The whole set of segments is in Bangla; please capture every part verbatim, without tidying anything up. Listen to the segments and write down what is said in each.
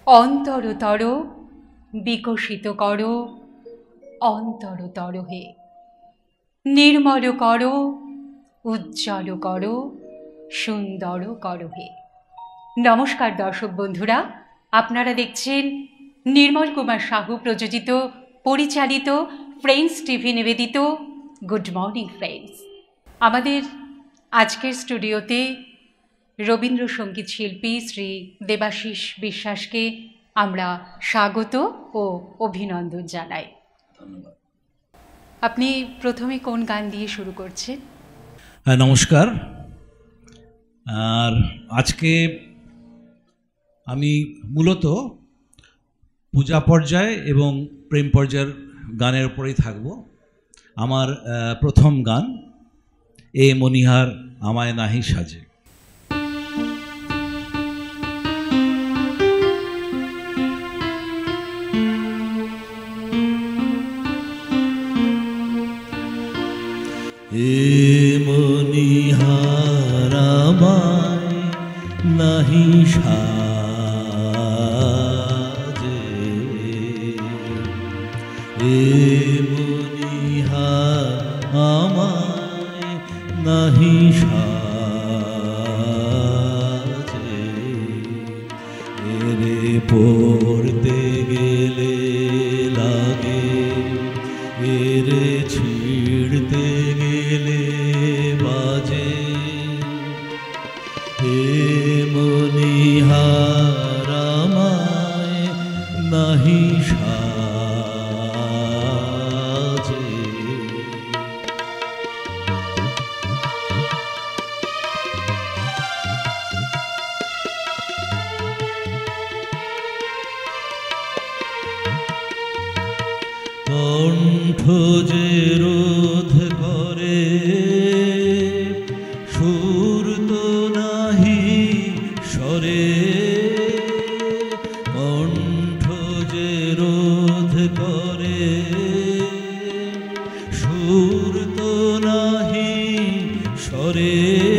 অন্তরতর বিকশিত কর অন্তরতর হে, নির্মল কর উজ্জ্বল কর সুন্দর কর হে। নমস্কার দর্শক বন্ধুরা, আপনারা দেখছেন নির্মল কুমার সাহু প্রযোজিত পরিচালিত ফ্রেন্ডস টিভি নিবেদিত গুড মর্নিং ফ্রেন্ডস। আমাদের আজকের স্টুডিওতে রবীন্দ্রসঙ্গীত শিল্পী শ্রী দেবাশিস বিশ্বাসকে আমরা স্বাগত ও অভিনন্দন জানাই। ধন্যবাদ। আপনি প্রথমে কোন গান দিয়ে শুরু করছেন? হ্যাঁ, নমস্কার। আর আজকে আমি মূলত পূজা পর্যায় এবং প্রেম পর্যায়ের গানের উপরেই থাকব। আমার প্রথম গান এ মনিহার আমায় নাহি সাজে। এ মনিহার আমায় নাহি সাজে, এ মনিহার আমায় নাহি সাজে, এরে পড়তে গেলে লাগে, এরে ছিড়তে গেলে বাজে, হে মনিহার আমায় নাহি সাজে। কণ্ঠ যে রোধ করে সুর তো নাহি স্বরে, কণ্ঠ যে রোধ করে সুর তো নাহি স্বরে,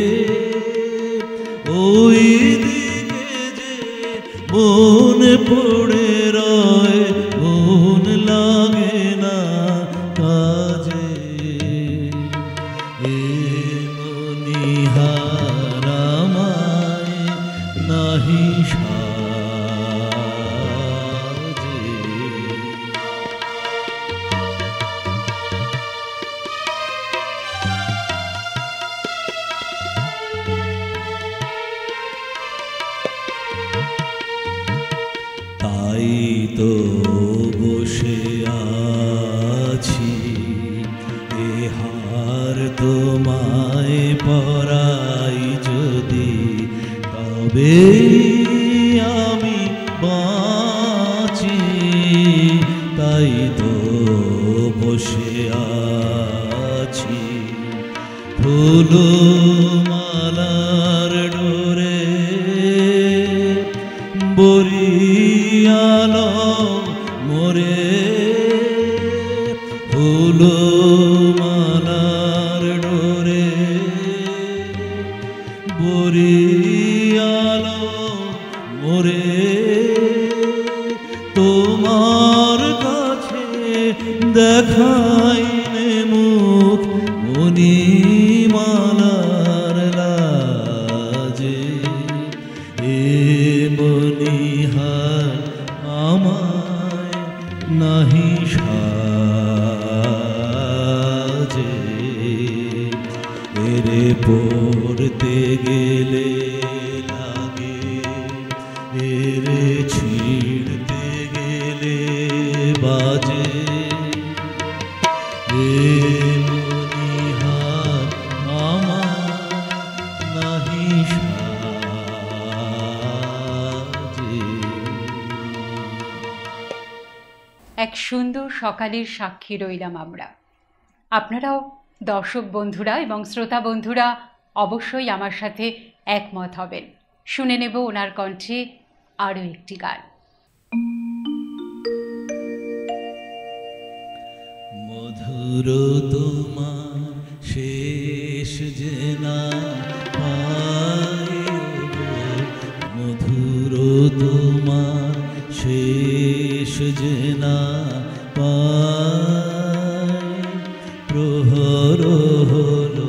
ওই দিকে যে মন পড়ে রয় মন লাগে না কাজে, এ মনিহার আমায় নাহি সাজে। তাই তো বসে আছি, এ হার তোমায় পরাই যদি, তবে আমি বাঁচি। তাই তো বসে আছি ফুল মালার ডোরে, বরিয়াল মোরে ফুল মালার ডোরে, বরিয়াল মোরে তোমার কাছে দেখাইনে মুখ মণিমালার লাজে, এ মনিহার আমায় নাহি সাজে, এরে পড়তে গেলে লাগে, এরে ছিড়তে গেলে বাজে, এ মনিহার আমায় নাহি সাজে। এক সুন্দর সকালের সাক্ষী রইলাম আমরা। আপনারাও দর্শক বন্ধুরা এবং শ্রোতা বন্ধুরা অবশ্যই আমার সাথে একমত হবেন। শুনে নেব ওনার কণ্ঠে আরও একটি গান। মধুর তোমার শেষ যে না পাই, মধুর তোমার শেষ যে না পাই, প্রহর হলো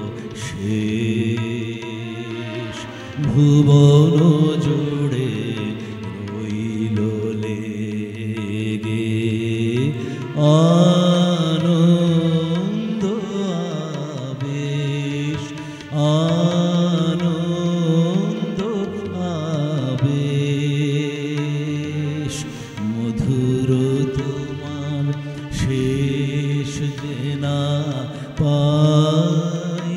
শেষ, ভুবন জুড়ে রইল লেগে আনন্দ আবেশ, আনন্দ আবেশ। মধুর তোমার শেষ যে না পাই,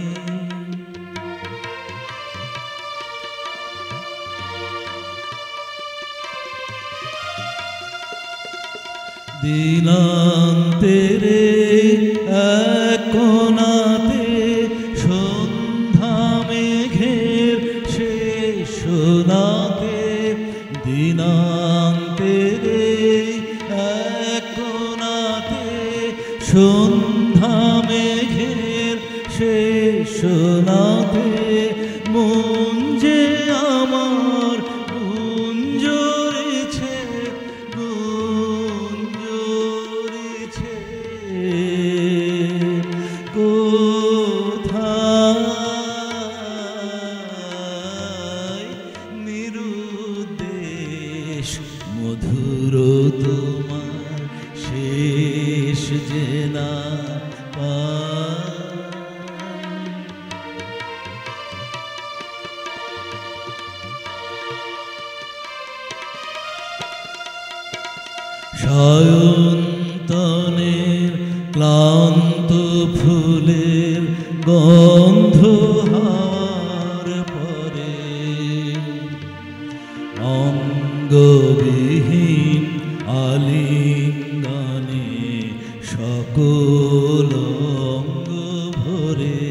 দিনান্তেরে এক কোণাতে সন্ধ্যা মেঘের শেষ নাতে, দিনান্তেরে এক কোণাতে সন্ধ্যা মেঘের শেষ নাতে, মন যে আমার গুঞ্জরিছে, গুঞ্জরিছে কোথায় নিরুদ্দেশ। মধুর তোমার শেষ যে না পাই, সায়ন্তনের ক্লান্ত ফুলের গন্ধ হাওয়ার পরে, অঙ্গবিহীন আলিঙ্গনে সকল অঙ্গ ভরে,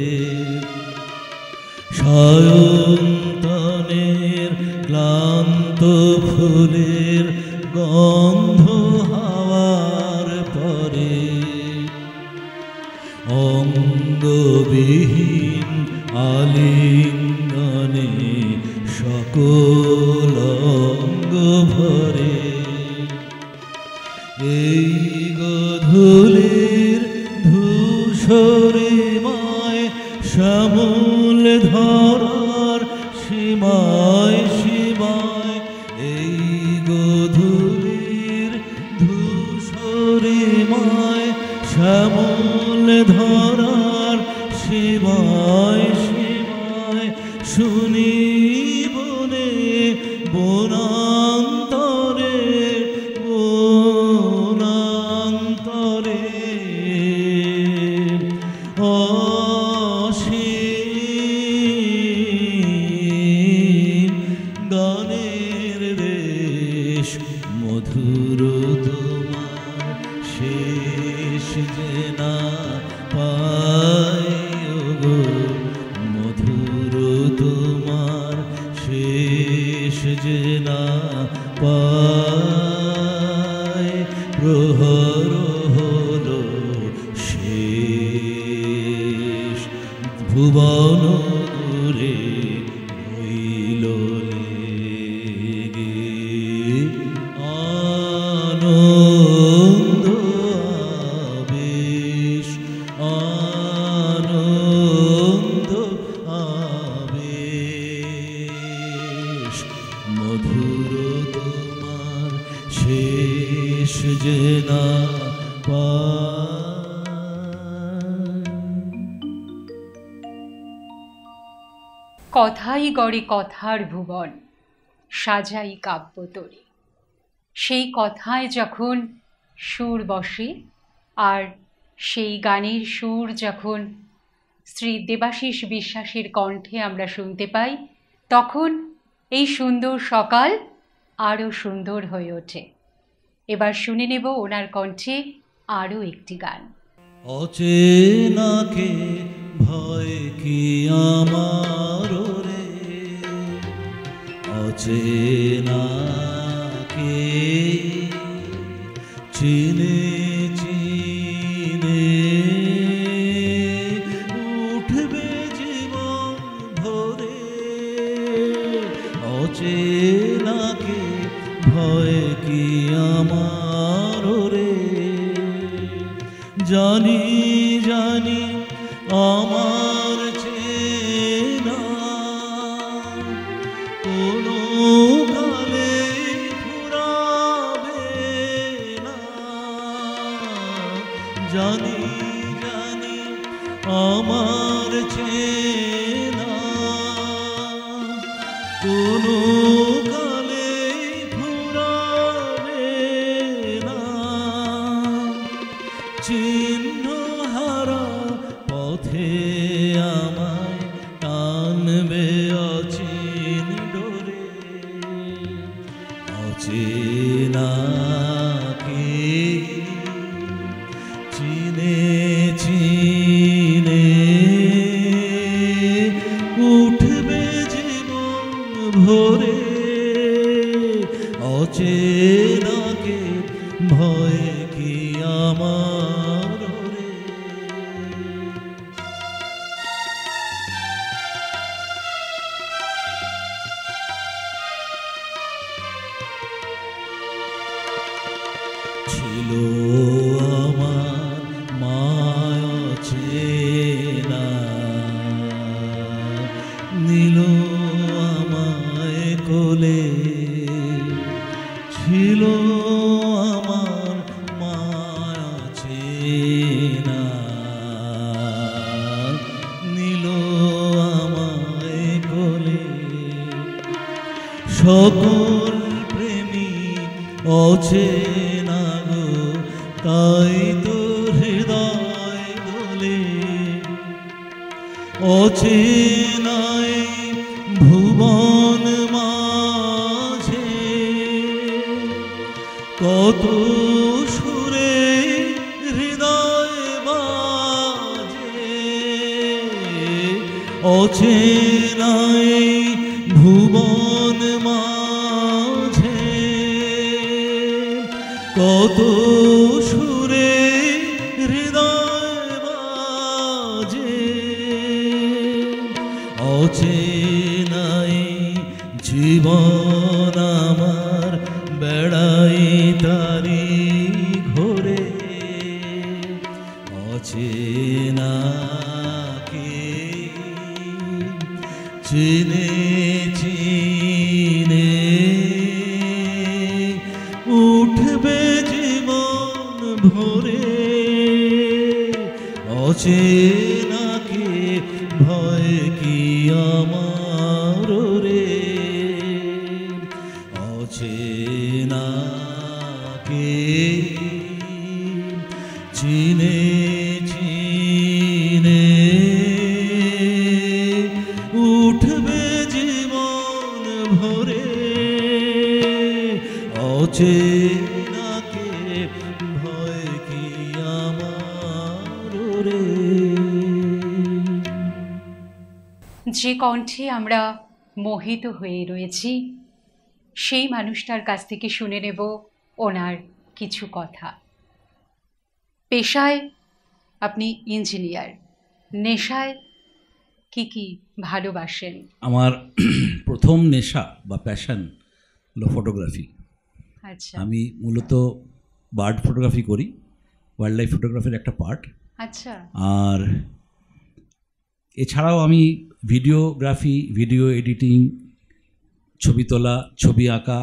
সায়ন্তনের ক্লান্ত ফুলের গন্ধ হাওয়ার পরে, অঙ্গবিহীন আলিঙ্গনে সকল অঙ্গ ভরে। এই গধূলির ধূসরিমায় শ্যামল ধরার সীমায় সীমায়, এই গধূলির ধূসরিমায় শ্যামল ধরার সীমায় সীমায়, শুনি বনে বনান্তরে বনান্তরে অসীম গানের রেশ। মধুর তোমার শেষ যে না পাই, ওগো মধুর তোমার শেষ যে না পাই, প্রহর হলো শেষ, ভুবন দূরে রইল লেগে আনন্দ আবেশ, আনন্দ আবেশ। মধুর তোমার শেষ যে না পাই। কথাই গড়ে কথার ভুবন, সাজাই কাব্যতরী। সেই কথায় যখন সুর বসে, আর সেই গানের সুর যখন শ্রী দেবাশিস বিশ্বাসের কণ্ঠে আমরা শুনতে পাই, তখন এই সুন্দর সকাল আরও সুন্দর হয়ে ওঠে। এবার শুনে নেব ওনার কণ্ঠে আরও একটি গান। অচেনাকে ভয় কি আমার রে, অচেনাকে চিনে চিনে উঠবে জীবন ভরে, অচেনাকে ভয় কি আমার রে, জানি জানি আমার চেনা কোনো কালে ফুরাবে না, জানি জানি আমার চেনা কোনো কালে ফুরাবে না, চিহ্ন হারা পথে আমায় টানবে অচিন ডোরে, অচেনাকে চিনে চিনে উঠবে জীবন ভরে, অচেনাকে ভয় কি আমার রে। ছিল আমার মায়া চেনা, নিল আমায় কোলে, ছিল আমার মায়া চেনা, নিল আমায় কোলে, সকল প্রেমী অচেনা গো, তাই তো হৃদয় দোলে, অচেনাই ভুবন মাঝে কত সুরে হৃদয় বাজে, অচেনাই ভুবন মাঝে কত সুরে হৃদয় বাজে, অচেনাই জীবন আমার বেড়াই তারি ঘোরে, অচেনাকে চিনে চিনে উঠবে জীবন ভরে, অচেনাকে ভয় কি আমার রে, অচেনাকে চিনে চিনে উঠবে জীবন ভরে, অচেনাকে ভয় কি আমার রে। যে কণ্ঠে আমরা মোহিত হয়ে রয়েছি, সেই মানুষটার কাছ থেকে শুনে নেব ওনার কিছু কথা। পেশায় আপনি ইঞ্জিনিয়ার, নেশায় কি কি ভালোবাসেন? আমার প্রথম নেশা বা প্যাশন হলো ফটোগ্রাফি। আচ্ছা আমি মূলত বার্ড ফটোগ্রাফি করি, ওয়াইল্ড লাইফ ফটোগ্রাফির একটা পার্ট। আচ্ছা আর এছাড়াও আমি ভিডিওগ্রাফি, ভিডিও এডিটিং, ছবি তোলা, ছবি আঁকা,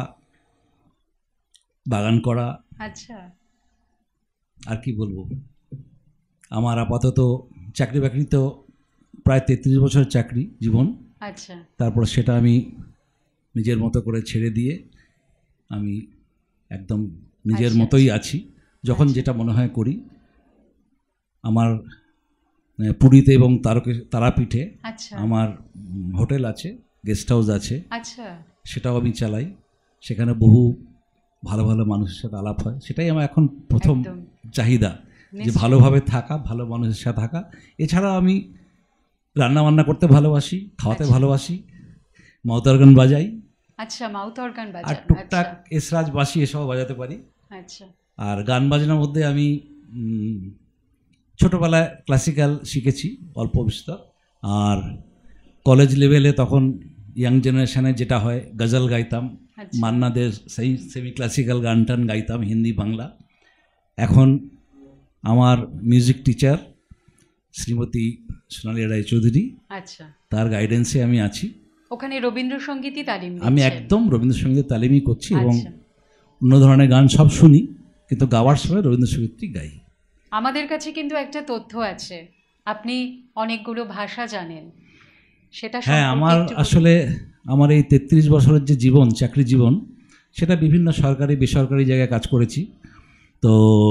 বাগান করা, আচ্ছা আর কি বলবো। আমার আপাতত চাকরি বাকরি তো প্রায় তেত্রিশ বছরের চাকরি জীবন, আচ্ছা তারপর সেটা আমি নিজের মতো করে ছেড়ে দিয়ে আমি একদম নিজের আচ্ছা, মতোই আছি। যখন যেটা মনে হয় করি। আমার আহ, পুরীতে এবং তারকে তারাপীঠে আচ্ছা আমার উম, হোটেল আছে, গেস্ট হাউস আছে, আচ্ছা সেটাও আমি চালাই। সেখানে বহু ভালো ভালো মানুষের সাথে আলাপ হয়, সেটাই আমার এখন প্রথম একদম। চাহিদা, যে নিশ্চয়ই। ভালোভাবে থাকা, ভালো মানুষের সাথে থাকা। এছাড়াও আমি রান্না বান্না করতে ভালোবাসি, খাওয়াতে আচ্ছা। ভালোবাসি, মাউথ অর্গান বাজাই, আচ্ছা মাউথ অর্গান আর বাজান। টুকটাক আচ্ছা এসরাজ বাঁশি এসব বাজাতে পারি। আচ্ছা আর গান বাজনার মধ্যে আমি উম, ছোটোবেলায় ক্লাসিক্যাল শিখেছি অল্প বিস্তর, আর কলেজ লেভেলে তখন ইয়াং জেনারেশনে যেটা হয় গজল গাইতাম, আচ্ছা। মান্না দের সেই সেমি ক্লাসিক্যাল গান টান গাইতাম হিন্দি বাংলা। এখন আমার মিউজিক টিচার শ্রীমতী সোনালী রায়চৌধুরী, আচ্ছা, তার গাইডেন্সে আমি আছি। ওখানে রবীন্দ্রসঙ্গীতই তালিম আমি দিচ্ছেন? একদম রবীন্দ্রসঙ্গীতের তালিমই করছি এবং আচ্ছা। অন্য ধরনের গান সব শুনি, কিন্তু গাওয়ার সময় রবীন্দ্রসঙ্গীতই গাই। আমাদের কাছে কিন্তু একটা তথ্য আছে, আপনি অনেকগুলো ভাষা জানেন, সেটা হ্যাঁ, সম্পর্কে আমার একটু বলুন। আসলে আমার এই তেত্রিশ বছরের যে জীবন, চাকরি জীবন, সেটা বিভিন্ন সরকারি বেসরকারি জায়গায় কাজ করেছি। তো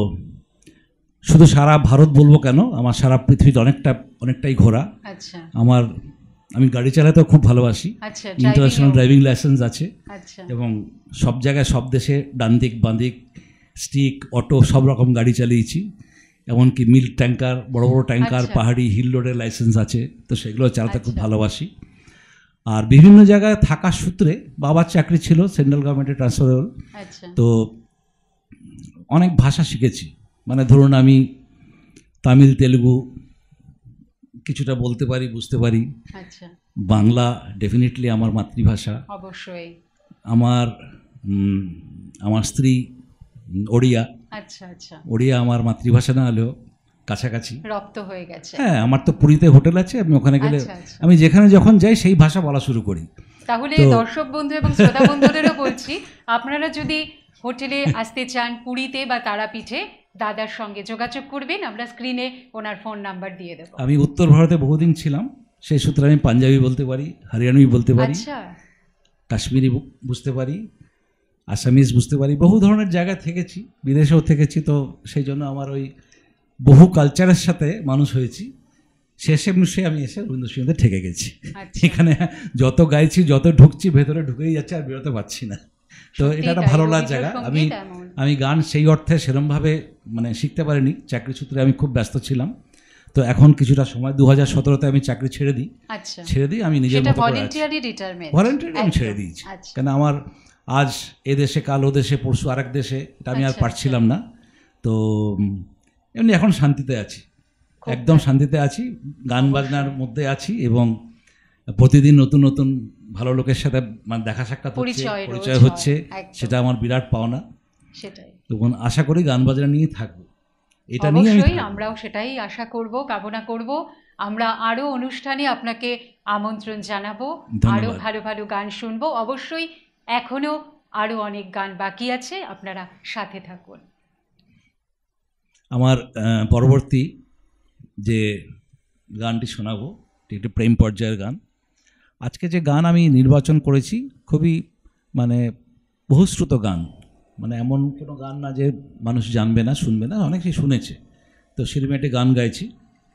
শুধু সারা ভারত বলবো কেন, আমার সারা পৃথিবীতে অনেকটা অনেকটাই ঘোরা। আচ্ছা আমার আমি গাড়ি চালাতেও খুব ভালোবাসি, আচ্ছা, ইন্টারন্যাশনাল ড্রাইভিং লাইসেন্স আছে আচ্ছা এবং সব জায়গায় সব দেশে ডান দিক বাঁ দিক স্টিক অটো সব রকম গাড়ি চালিয়েছি, এমনকি মিল্ক ট্যাঙ্কার, বড় বড় ট্যাঙ্কার, আচ্ছা। পাহাড়ি হিল রোডের লাইসেন্স আছে, তো সেগুলো চালাতে খুব আচ্ছা। ভালোবাসি। আর বিভিন্ন জায়গায় থাকার সূত্রে বাবার চাকরি ছিল সেন্ট্রাল গভর্নমেন্টের ট্রান্সফারেবল, আচ্ছা তো অনেক ভাষা শিখেছি। মানে ধরুন আমি তামিল তেলুগু কিছুটা বলতে পারি, বুঝতে পারি। আচ্ছা, বাংলা ডেফিনেটলি আমার মাতৃভাষা। অবশ্যই। আমার উম, আমার স্ত্রী উম, ওড়িয়া, আচ্ছা আচ্ছা, ওড়িয়া আমার মাতৃভাষা না হলেও কাছাকাছি। রপ্ত হয়ে গেছে। হ্যাঁ, আমার তো পুরীতে হোটেল আছে, আমি ওখানে গেলে আচ্ছা, আচ্ছা। আমি যেখানে যখন যাই সেই ভাষা বলা শুরু করি। তাহলে তো- দর্শক বন্ধু এবং শ্রোতা বন্ধুদেরও বলছি, আপনারা যদি হোটেলে আসতে চান পুরীতে বা তারাপীঠে, দাদার সঙ্গে যোগাযোগ করবেন, আমরা স্ক্রিনে ওনার ফোন নাম্বার দিয়ে দেবো। আমি উত্তর ভারতে বহুদিন ছিলাম, সেই সূত্রে আমি পাঞ্জাবি বলতে পারি, হরিয়ানবি বলতে পারি, আচ্ছা কাশ্মীরি বু- বুঝতে পারি, আসামিজ বুঝতে পারি, বহু ধরনের জায়গায় থেকেছি, বিদেশেও থেকেছি। তো সেই জন্য আমার ওই বহু কালচারের সাথে মানুষ হয়েছি, শেষে মিশে আমি এসে রবীন্দ্রসঙ্গীতে ঠেকে গেছি। আচ্ছা। এখানে যত গাইছি, যত ঢুকছি, ভেতরে ঢুকেই যাচ্ছে, আর বেরোতে পারছি না। তো সত্যিই এটা একটা তাই, ভালো লাগার জায়গা। আমি রবীন্দ্রসঙ্গীত এমন। আমি গান সেই অর্থে সেরমভাবে মানে শিখতে পারিনি, চাকরি সূত্রে আমি খুব ব্যস্ত ছিলাম। তো এখন কিছুটা সময় দু হাজার সতেরোতে আমি চাকরি ছেড়ে দিই, আচ্ছা, ছেড়ে দিই আমি নিজের সেটা মতো করে আছি। Voluntary retirement? ভলেন্টারি আমি ছেড়ে দিয়েছি, আচ্ছা কেন আমার আজ এ দেশে কাল ও দেশে পরশু আরেক দেশে, এটা আমি আর আচ্ছা, পারছিলাম না। তো উম, এমনি এখন শান্তিতে আছি, খুব একদম ভালো। শান্তিতে আছি, গান বাজনার মধ্যে আছি এবং প্রতিদিন নতুন নতুন ভালো লোকের সাথে মানে দেখা সাক্ষাৎ হচ্ছে, পরিচয় রোজ পরিচয় হয়, হচ্ছে, একদম। সেটা আমার বিরাট পাওনা। সেটাই, তখন আশা করি গান বাজনা নিয়ে থাকবো, এটা নিয়ে আমি অবশ্যই থাকবো। আমরাও সেটাই আশা করব, কামনা করব। আমরা আরো অনুষ্ঠানে আপনাকে আমন্ত্রণ জানাবো, ধন্যবাদ। আরো ভালো ভালো গান শুনবো। অবশ্যই এখনো আরো অনেক গান বাকি আছে, আপনারা সাথে থাকুন। আমার আহ, পরবর্তী যে গানটি শোনাবো এটি একটি প্রেম পর্যায়ের গান। আজকে যে গান আমি নির্বাচন করেছি খুবই মানে বহুশ্রুত গান, মানে এমন কোনো গান না যে মানুষ জানবে না, শুনবে না, অনেকেই শুনেছে। তো সেরকম একটি গান গাইছি,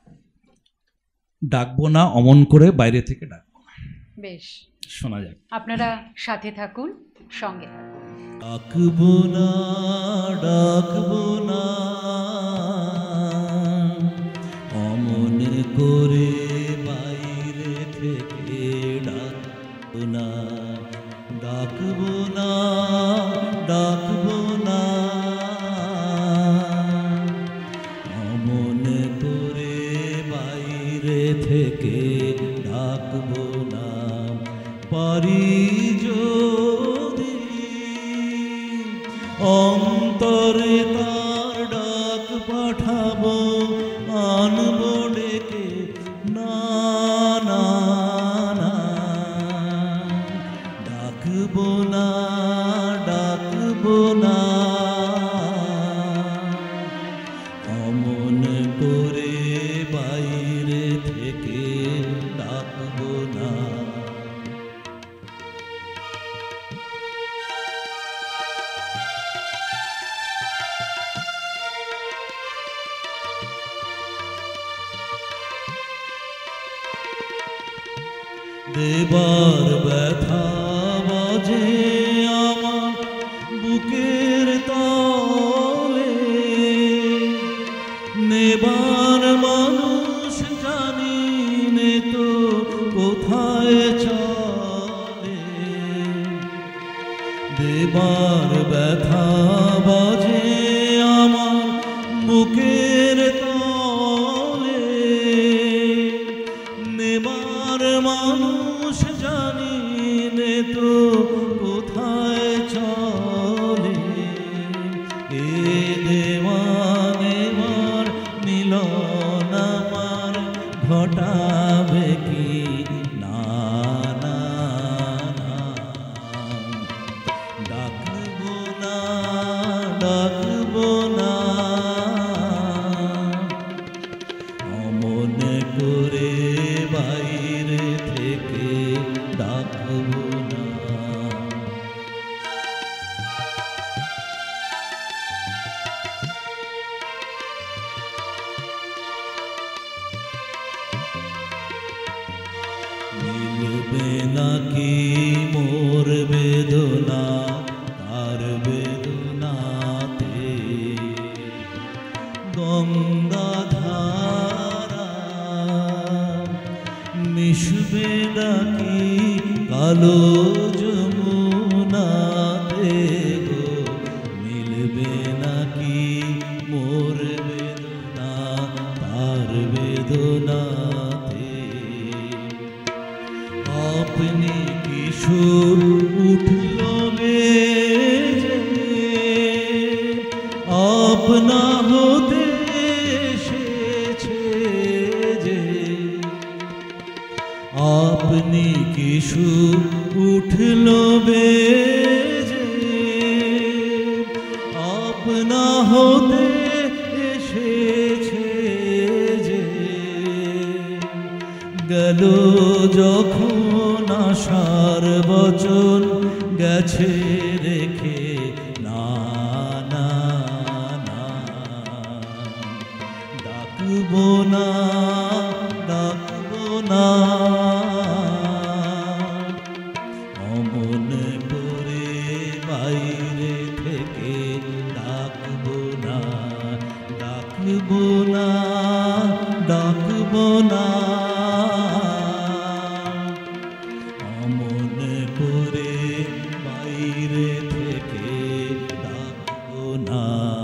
ডাকবো না অমন করে বাইরে থেকে ডাকবো। বেশ, শোনা যাক। আপনারা সাথে থাকুন, সঙ্গে থাকুন। ডাকবো না ডাকবো না অমন করে বাইরে থেকে ডাকবো না, ডাকবো না ডাকবো না অমন করে বাইরে থেকে ডাকবো না, পারি যদি অন্তরে তার ডাক পাঠাবো, আনবো ডেকে না না না, ডাকবো না ডাকবো না অমন করে বাইরে থেকে ডাকবো না। দেবার ব্যথা বাজে আমার বুকের তলে, নেবার মানুষ জানি নে তো কোথায় চলে, দেবার ব্যথা বাজে আমার বুকের তলে, নেবার মানুষ জানি নাকি মোর বেদনা তার বেদনাতে গঙ্গা ধারা মিশবে নাকি কালো যমুনাতে গো মিলবে নাকি মোর বেদনা তার বেদনাতে আপনি কিশোর উঠল বেজে আপনা হতে এসেছে যে আপনি কিশোর উঠল বেজে আপনা হতে এসেছে যে গেল যখন আশার বচন গেছে রেখে না না না ডাকবো না ডাকবো না অমন করে বাইরে থেকে ডাকবো না ডাকবো না ডাকবো না অমন করে বাইরে থেকে ডাকবো না।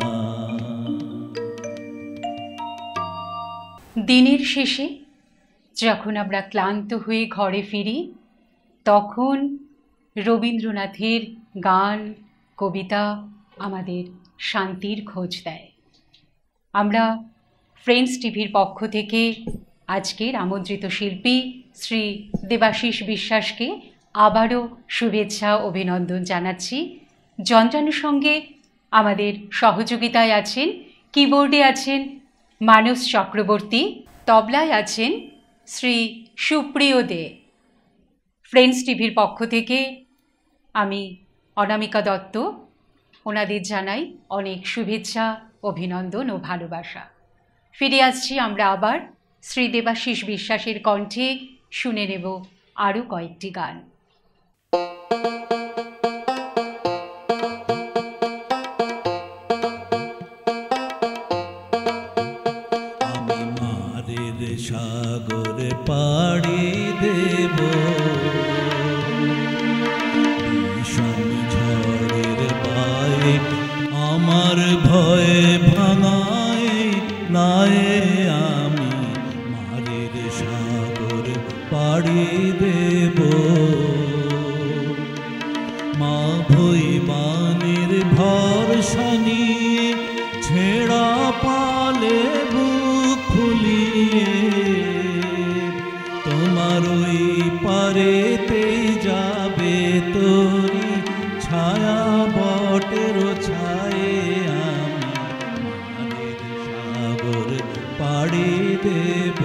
দিনের শেষে যখন আমরা ক্লান্ত হয়ে ঘরে ফিরি তখন রবীন্দ্রনাথের গান কবিতা আমাদের শান্তির খোঁজ দেয়। আমরা ফ্রেন্ডস টিভির পক্ষ থেকে আজকের আমন্ত্রিত শিল্পী শ্রী দেবাশিস বিশ্বাসকে আবারও শুভেচ্ছা অভিনন্দন জানাচ্ছি। যন্ত্রাংশের সঙ্গে আমাদের সহযোগিতায় আছেন, কিবোর্ডে আছেন মানস চক্রবর্তী, তবলায় আছেন শ্রী সুপ্রিয় দে। ফ্রেন্ডস টিভির পক্ষ থেকে আমি অনামিকা দত্ত ওনাদের জানাই অনেক শুভেচ্ছা অভিনন্দন ও ভালোবাসা। ফিরে আসছি আমরা আবার শ্রী দেবাশিস বিশ্বাসের কণ্ঠে, শুনে নেব আরও কয়েকটি গান। আমি মারের সাগরে পাড়ি দেব ভীষণ ঝড়ের পায়ে আমার ভয়ে ভাঙায় নায়ে আমি মারের সাগর পাড়ি দেব মা ভৈবানের ভরসা নিয়ে ছেঁড়া পালে বুক ফুলিয়ে তোমার ওই পারেতে যাবে তোরি ছায়া বটের ছায়ে আমি মারের সাগর পাড়ি দেব।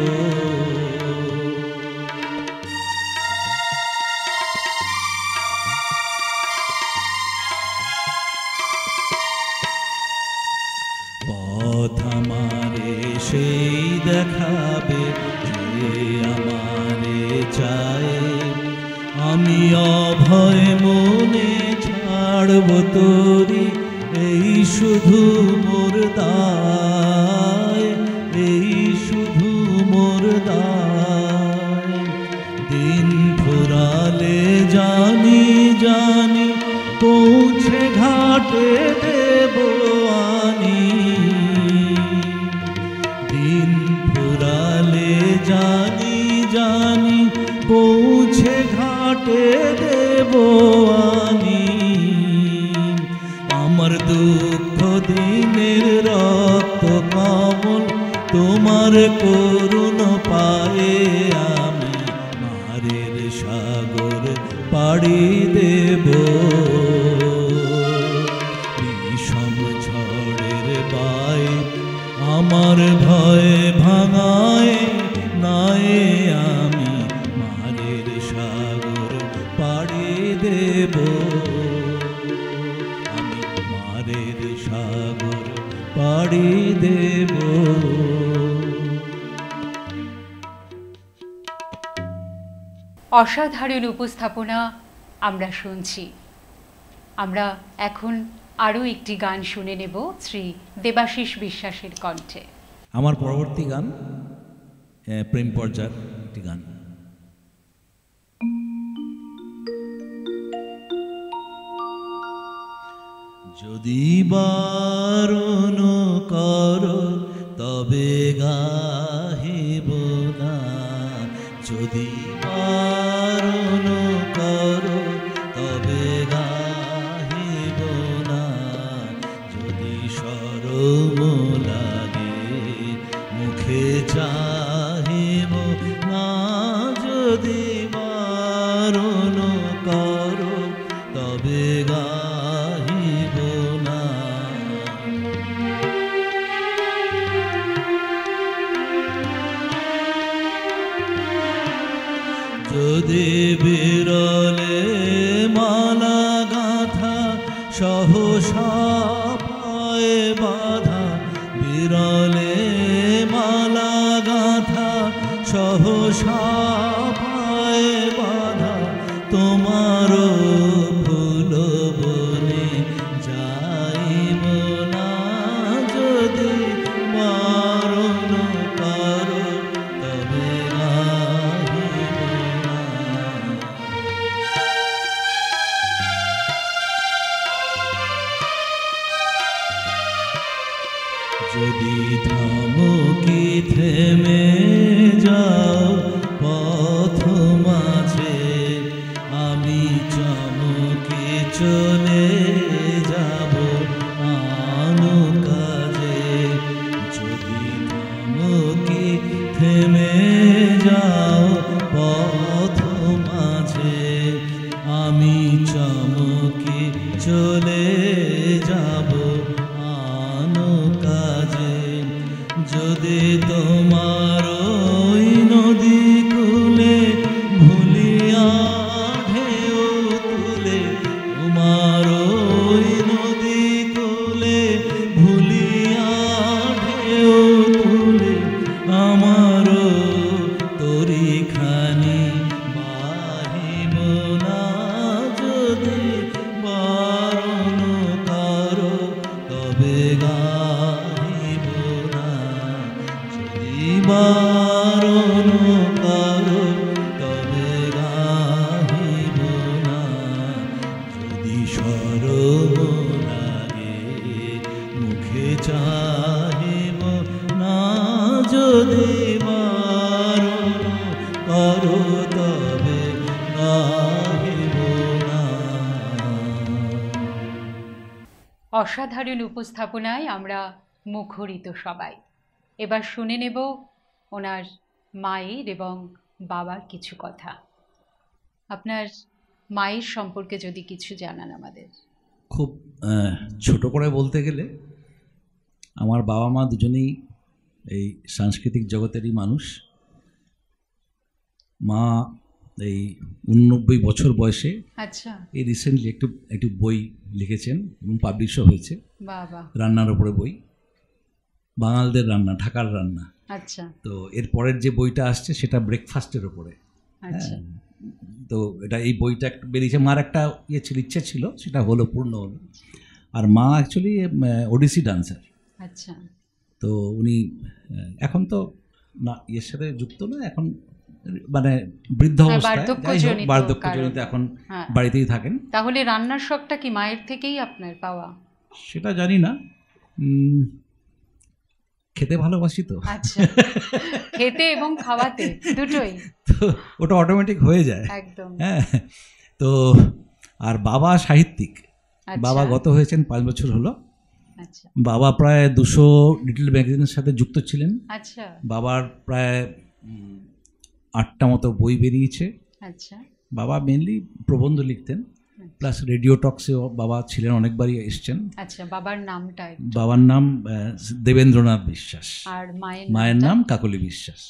পথ আমারে সেই দেখাবে যে আমারে চায় আমি অভয় মনে ছাড়ব তোরি এই শুধু মোর দায় এই শুধু মোর দায় দিন ফুরালে জানি জানি পৌঁছে ঘাটে দেব আনি দিন ফুরালে জানি জানি পৌঁছে ঘাটে দেব আনি আমার দুঃখ দিনের রক্ত কমল তোমার করুণ পায়ে আমি মারের সাগর পাড়ি দেব বিষম ঝড়ের বায়ে আমার ভয় ভাঙায় নায়ে আমি মারের সাগর পাড়ি দেব আমি মারের সাগর পাড়ি দেব। অসাধারণ উপস্থাপনা আমরা শুনছি। আমরা এখন আরও একটি গান শুনে নেব শ্রী দেবাশিস বিশ্বাসের কণ্ঠে। আমার পরবর্তী গান আহ, প্রেম পর্যায়ের একটি গান। যদি বারণ করো তবে গাহিব না, যদি বারণ করো তবে গাহিব না, যদি সরম লাগে মুখে চাহিব না, যদি বারণ করো তবে গাহিব না। যদি বিরলে মালা গাঁথা সহসা পায়ে বাধা, বিরলে মালা গাঁথা সহসা পায়ে বাধা, তোমারও ফুল বনে যাইব না, যদি বারণ করো তবে গাহিব না। যদি থমকি থেমে যাও পথ মাঝে, আমি চমকে চলে যাব আনো কাজে। যদি থমকি থেমে যাও পথ মাঝে, আমি চমকে চলে যাব আনো কাজে। যদি তোমার ওই নদী কুলে ভুলিয়া ঢেউ তুলে, তোমার ওই নদী কুলে ভুলিয়া ঢেউ তুলে, আমার তরিখানি বাহিব না, যদি বারণ করো তবে গাহিব না, যদি বারণ করো তবে গাহিব না, যদি সরম লাগে মুখে চাহিব না, যদি বারণ করো তবে গাহিব না। অসাধারণ উপস্থাপনায় আমরা মুখরিত সবাই। এবার শুনে নেব ওনার মায়ের এবং বাবার কিছু কথা। আপনার মায়ের সম্পর্কে যদি কিছু জানান আমাদের। খুব আহ, ছোট করে বলতে গেলে আমার বাবা মা দুজনেই এই সাংস্কৃতিক জগতেরই মানুষ। মা এই উননব্বই বছর বয়সে আচ্ছা, এই রিসেন্টলি একটু একটু বই লিখেছেন এবং পাবলিশও হয়েছে, বাবা, রান্নার ওপরে বই, বাঙালদের রান্না, ঢাকার রান্না। আচ্ছা তো এর পরের যে বইটা আসছে সেটা ব্রেকফাস্টের ওপরে। আচ্ছা হ্যাঁ, তো এটা এই বইটা একটু বেরিয়েছে। মার একটা ইয়ে ছিল, ইচ্ছে ছিল, সেটা হলো, পূর্ণ হলো। আর মা অ্যাকচুয়ালি ওডিসি ডান্সার। আচ্ছা তো উনি আহ, এখন তো না ইয়ের সাথে যুক্ত না, এখন মানে বৃদ্ধ হ্যাঁ, অবস্থায়, যাই হোক, বার্ধক্যজনিত বার্ধক্যজনিত কারণ। এখন হ্যাঁ। বাড়িতেই থাকেন। তাহলে রান্নার শখটা কি মায়ের থেকেই আপনার পাওয়া? সেটা জানি না, উম, খেতে ভালোবাসি তো। আচ্ছা, খেতে এবং খাওয়াতে দুটোই তো ওটা অটোমেটিক হয়ে যায় একদম। হ্যাঁ। তো আর বাবা সাহিত্যিক। আচ্ছা। বাবা গত হয়েছেন পাঁচ বছর হলো। আচ্ছা বাবা প্রায় দুশো লিটল ম্যাগাজিনের সাথে যুক্ত ছিলেন। আচ্ছা বাবার প্রায় উম, আটটা মতো বই বেরিয়েছে। আচ্ছা বাবা মেনলি প্রবন্ধ লিখতেন, প্লাস রেডিও টক্সেও বাবা ছিলেন, অনেকবারই এসছেন। আচ্ছা, বাবার নামটা একটু। বাবার নাম আহ, দেবেন্দ্রনাথ বিশ্বাস, আর মায়ের মায়ের নামটা? নাম কাকলি বিশ্বাস।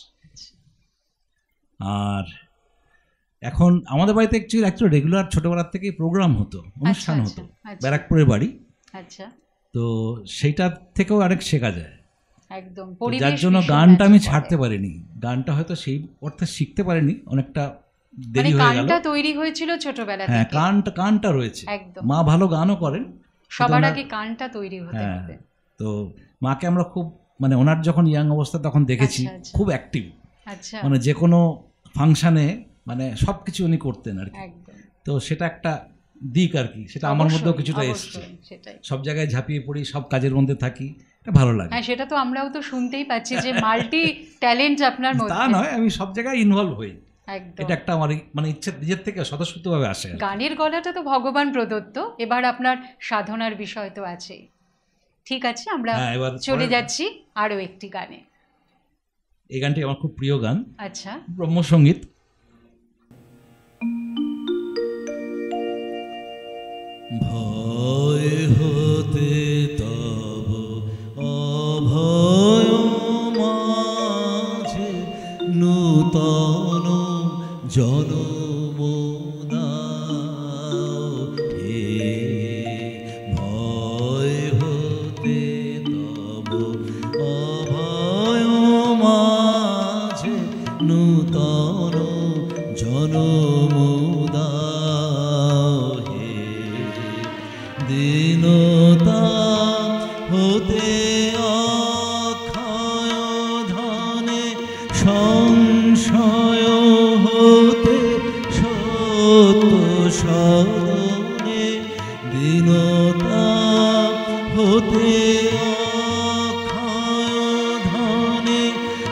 আর এখন আমাদের বাড়িতে অ্যাকচুয়ালি একটা রেগুলার ছোটবেলার থেকেই প্রোগ্রাম হতো, অনুষ্ঠান আচ্ছা, হতো, আচ্ছা। ব্যারাকপুরের বাড়ি। আচ্ছা তো সেইটা থেকেও অনেক শেখা যায়। একদম, তো পরিবেশ যার জন্য ভীষণ গানটা আমি ম্যাচ করে। ছাড়তে পারিনি, গানটা হয়তো সেই অর্থে শিখতে পারিনি, অনেকটা মানে দেরি হয়ে গেল। গানটা তৈরি হয়েছিল ছোটবেলা হ্যাঁ, থেকে। গানটা গানটা রয়েছে। একদম। মা ভালো গানও করেন। সবার ওনার- আগে গানটা তৈরি হতে হ্যাঁ, হবে। তো মাকে আমরা খুব মানে ওনার যখন ইয়াং অবস্থা তখন দেখেছি আচ্ছা, আচ্ছা। খুব অ্যাক্টিভ, আচ্ছা, মানে যে কোনো ফাংশানে মানে সব কিছু উনি করতেন আর কি। একদম। তো সেটা একটা দিক আর কি, সেটা আমার মধ্যেও অবশ্যই, কিছুটা অবশ্যই, এসছে। সেটাই। সব জায়গায় ঝাঁপিয়ে পড়ি, সব কাজের মধ্যে থাকি, এটা ভালো লাগে। হ্যাঁ, সেটা তো আমরাও তো শুনতেই পাচ্ছি যে মাল্টি ট্যালেন্ট আপনার তা মধ্যে। নয়, আমি সব জায়গায় ইনভলভ হই, একদম। এটা একটা আমার মানে ইচ্ছে নিজের থেকে স্বতঃস্ফূর্তভাবে আসে আর কি। গানের গলাটা তো ভগবান প্রদত্ত, এবার আপনার সাধনার বিষয় তো আছেই। ঠিক আছে, আমরা হ্যাঁ, এবার চলে পরের- যাচ্ছি আরও একটি গানে। এই গানটি আমার খুব প্রিয় গান, আচ্ছা, ব্রহ্মসঙ্গীত। ভয় হতে তব অভয় মাঝে নূতন জনম দাও হে। ভয় হতে তব অভয় মাঝে নূতন জনম দাও হে। দীনতা হতে অক্ষয় ধনে সংশয় হতে সত্য সদনে। দীনতা হতে অক্ষয় ধনে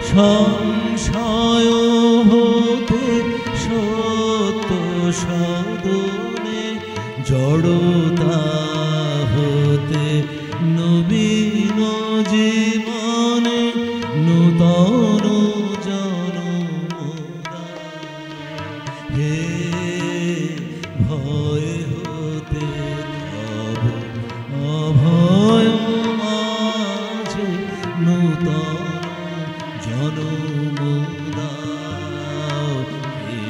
সংশয় হতে সত্য সদনে। জড়তা হতে নবীন জীবনে নূতন জনম হে। ভয় হতে তব অভয় মাঝে নূতন জনম দাও হে।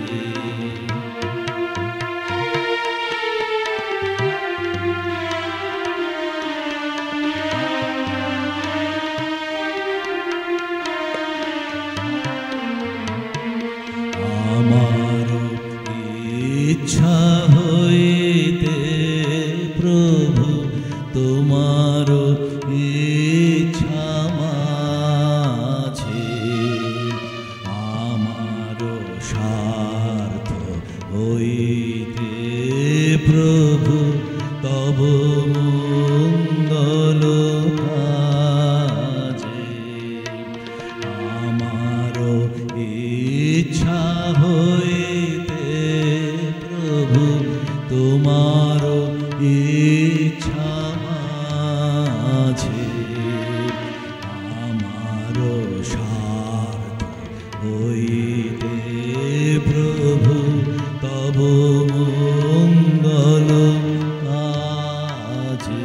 আমার ইচ্ছা হইতে প্রভু তোমার ইচ্ছা মাঝে। আমার স্বার্থ হইতে প্রভু তব মঙ্গল কাজে। আমার ইচ্ছা হইতে প্রভু তোমার ইচ্ছা মাঝে। আমার স্বার্থ হইতে প্রভু তব মঙ্গল কাজে।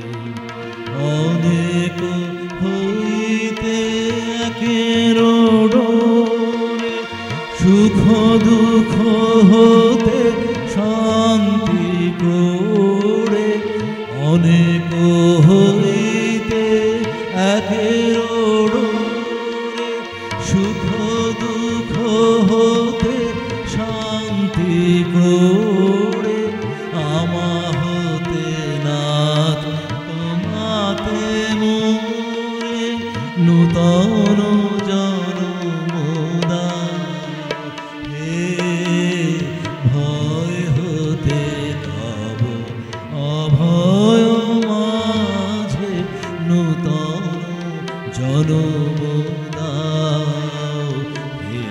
অনেক হইতে একের ডোরে সুখ দুঃখ হতে শান্তি করে। অনেক হইতে একের ডোরে সুখ দুঃখ হতে শান্তি করে। আমা হতে নাথ তোমাতে মোরে নূতন জনম দাও হে। ভয় হতে তব অভয় মাঝে নূতন জনম দাও হে।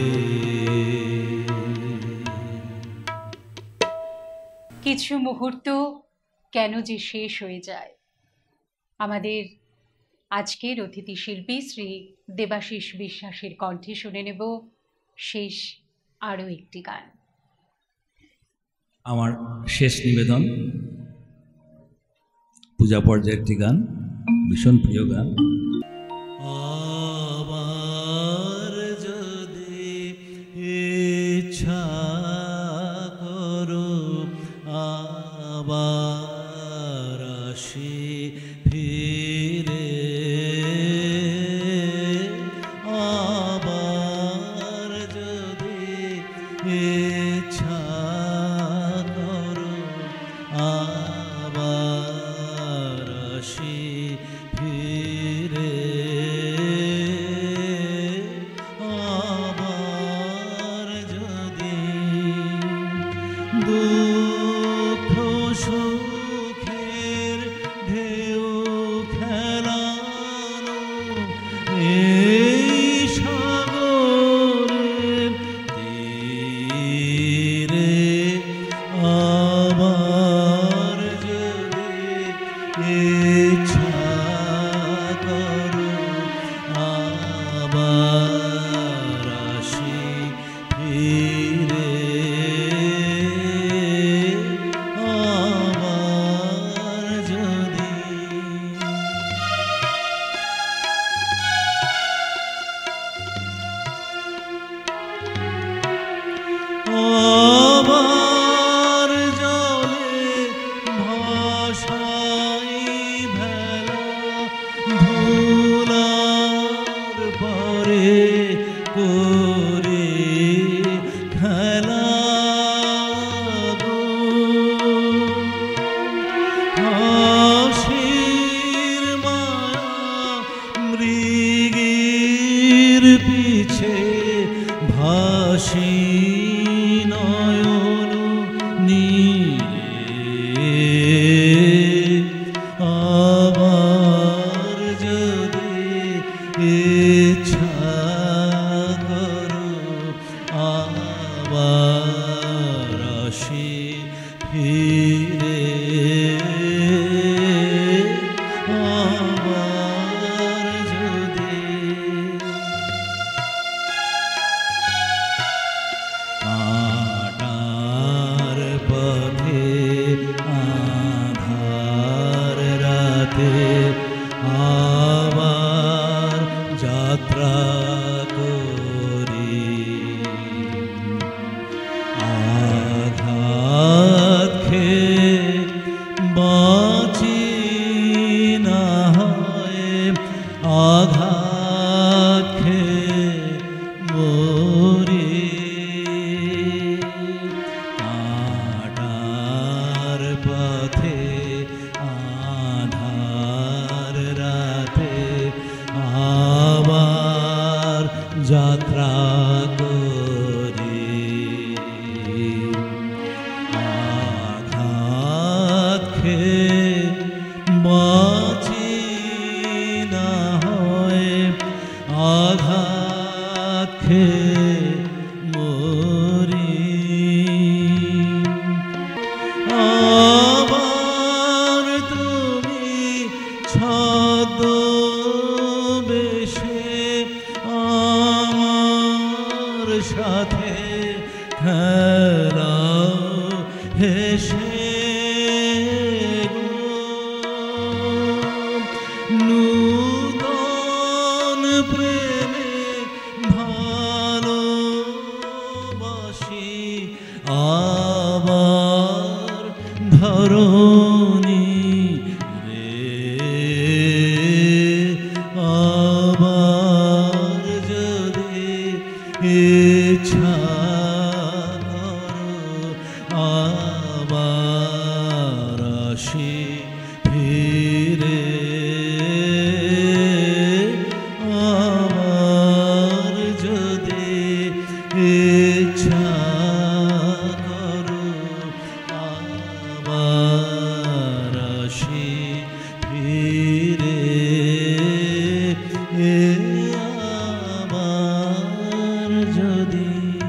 কিছু মুহূর্ত কেন যে শেষ হয়ে যায়। আমাদের আজকের অতিথি শিল্পী শ্রী দেবাশিস বিশ্বাসের কণ্ঠে শুনে নেব শেষ আরও একটি গান। আমার শেষ নিবেদন পূজা পর্যায়ের একটি গান, ভীষণ প্রিয় গান। আবার যদি ইচ্ছা করো আবার আসি ফিরে। আবার যদি ইচ্ছা করো আবার আসি ফিরে আমার যদি আমার জলে ভাসাই ভেলা ধুলার পরে করে খেলা গো হাসির মায়া মৃগীর পিছে ভাসি নয়ন নীরে আবার যদি ইচ্ছা করো আবার আসি ফিরে আবার যদি কাটার পথে আধার রাতে আবার যাত্রা করি আঘাত খেয়ে বাঁচি না হয় আঘাত খেয়ে মরি কাটার পথে আধার রাতে আবার যাত্রা করি আঘাত খেয়ে বাঁচি না হয় আঘাত খেয়ে মরি আবার তুমি ছদ্মবেশে আমার সাথে খেলা হেসে গো নূতন প্রেমে ভালোবাসি আবার ধরণী রে আবার যদি ইচ্ছা করো আবার আসি ফিরে আমার যদি ইচ্ছা করো আবার আসি ফিরে আমার যদি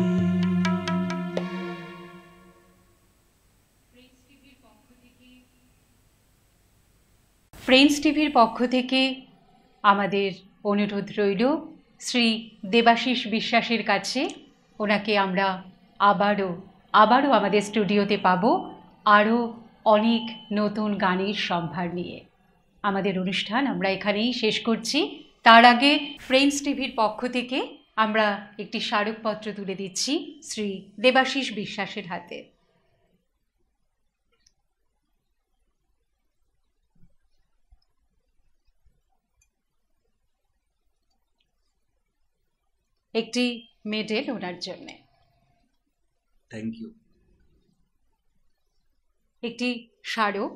ফ্রেন্ডস টিভির পক্ষ থেকে আমাদের অনুরোধ রইল শ্রী দেবাশিস বিশ্বাসের কাছে ওনাকে আমরা আবারও আবারও আমাদের স্টুডিওতে পাবো আরও অনেক নতুন গানের সম্ভার নিয়ে। আমাদের অনুষ্ঠান আমরা এখানেই শেষ করছি। তার আগে ফ্রেন্ডস টিভির পক্ষ থেকে আমরা একটি স্মারকপত্র তুলে দিচ্ছি শ্রী দেবাশিস বিশ্বাসের হাতে। একটি মেডেল ওনার জন্য, থ্যাংক ইউ। একটি স্মারক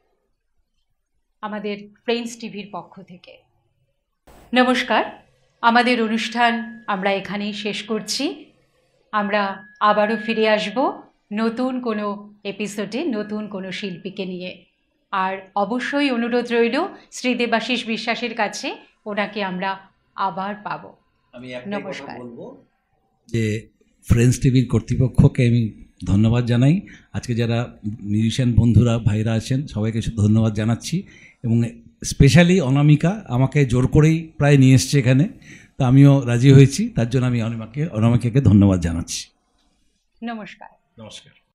আমাদের ফ্রেন্ডস টিভির পক্ষ থেকে। নমস্কার, আমাদের অনুষ্ঠান আমরা এখানেই শেষ করছি। আমরা আবারও ফিরে আসব নতুন কোনো এপিসোডে নতুন কোনো শিল্পীকে নিয়ে। আর অবশ্যই অনুরোধ রইল শ্রী দেবাশিস বিশ্বাসের কাছে, ওনাকে আমরা আবার পাবো। আমি একটাই কথা বলবো যে ফ্রেন্ডস টিভির কর্তৃপক্ষকে আমি ধন্যবাদ জানাই। আজকে যারা মিউজিশিয়ান বন্ধুরা ভাইরা আছেন সবাইকে ধন্যবাদ জানাচ্ছি। এবং স্পেশালি অনামিকা আমাকে জোর করেই প্রায় নিয়ে এসছে এখানে, তো আমিও রাজি হয়েছি, তার জন্য আমি অনামিকাকে অনামিকাকে ধন্যবাদ জানাচ্ছি। নমস্কার। নমস্কার।